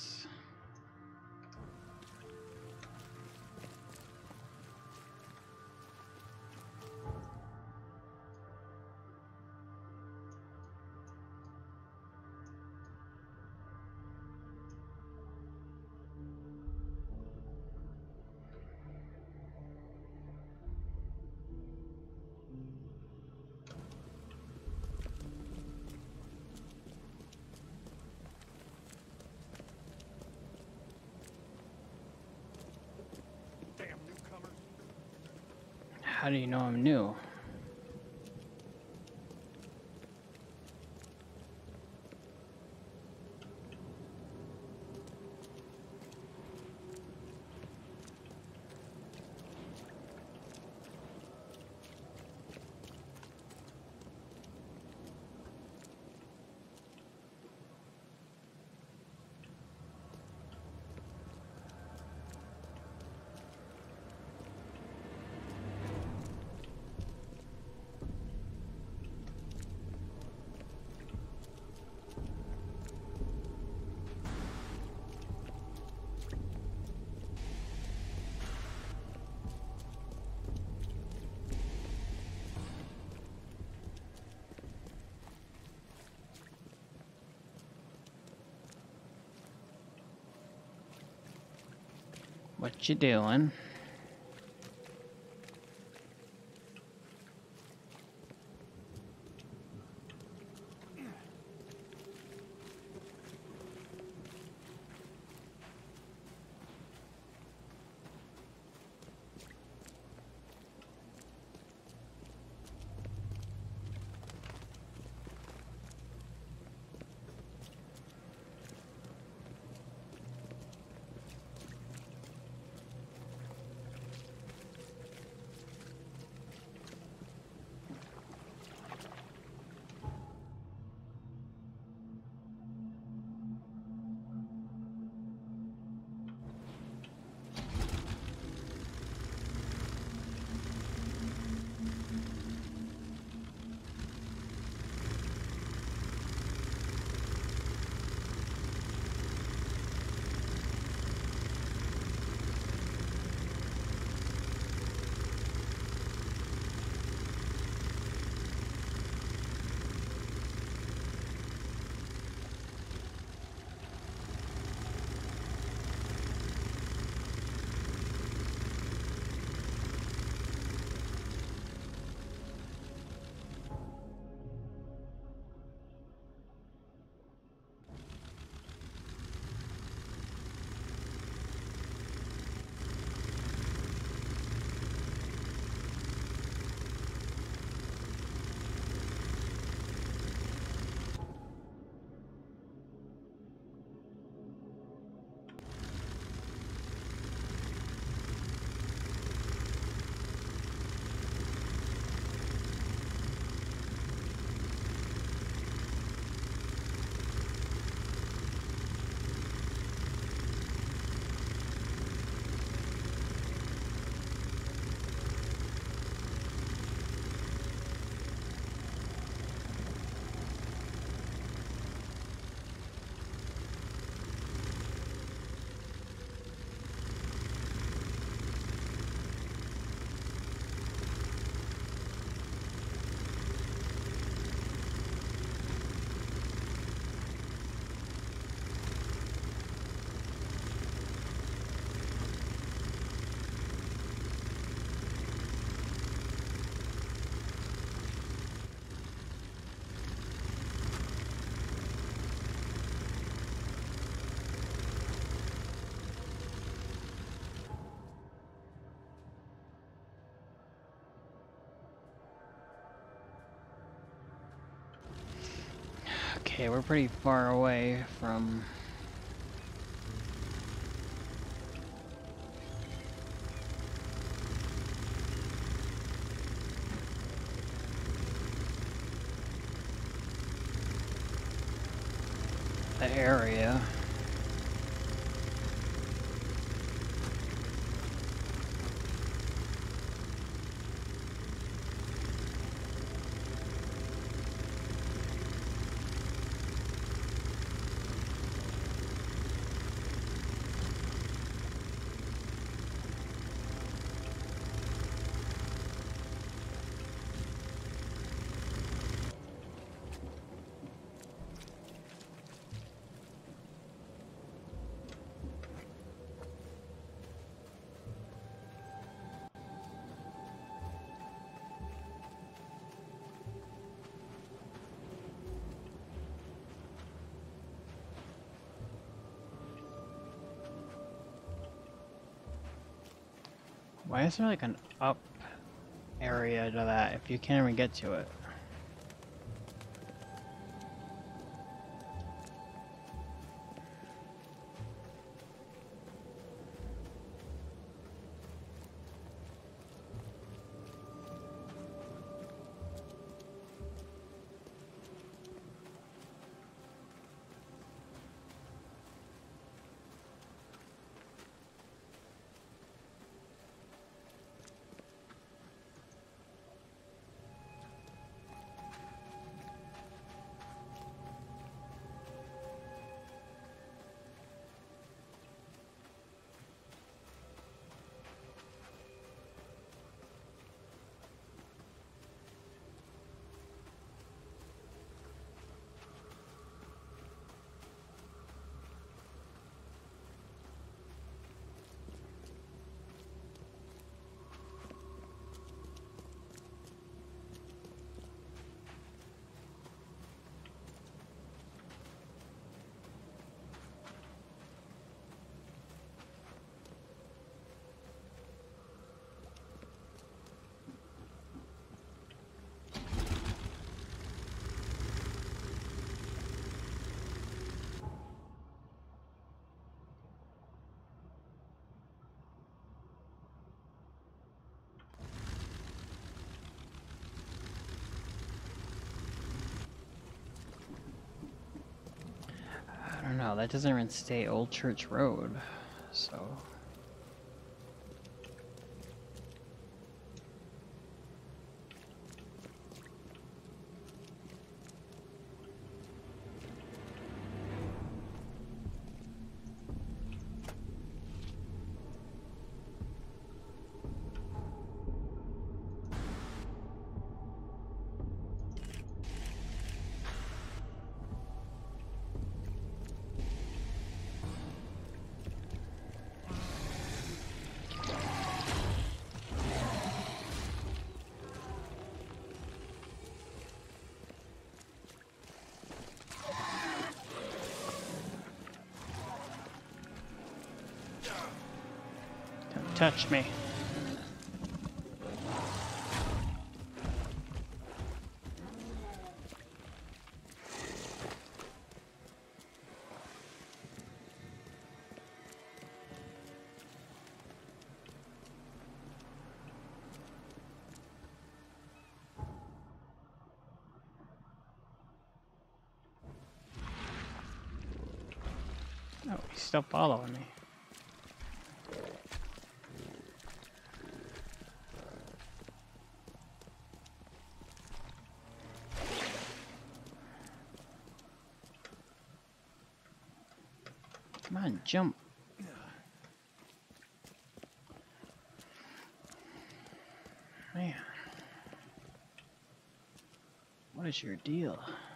How do you know I'm new? What you doing? Okay, we're pretty far away from the area. Why is there like an up area to that if you can't even get to it? I don't know, that doesn't even stay Old Church Road, so... Don't touch me. Oh, he's still following me. Come on, jump. Man. What is your deal?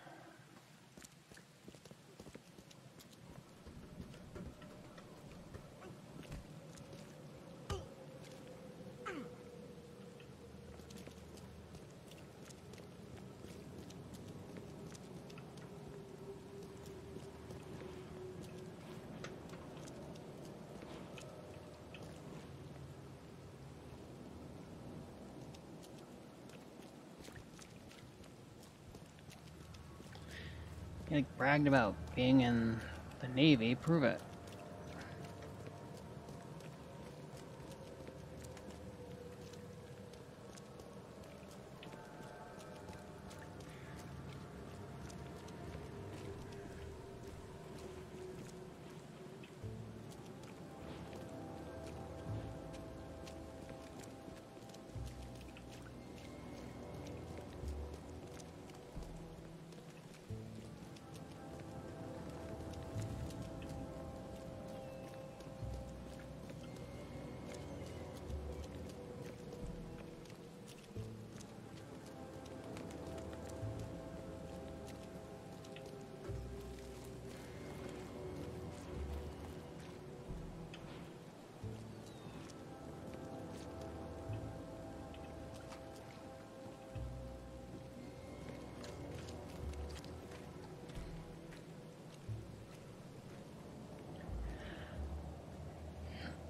You like bragged about being in the Navy, prove it.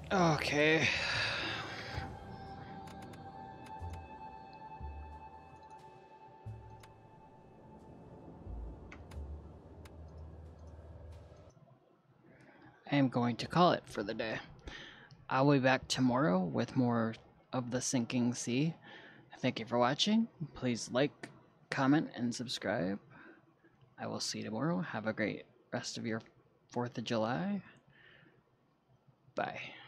Okay. I am going to call it for the day. I'll be back tomorrow with more of the Sinking Sea. Thank you for watching. Please like, comment, and subscribe. I will see you tomorrow. Have a great rest of your fourth of July. Bye.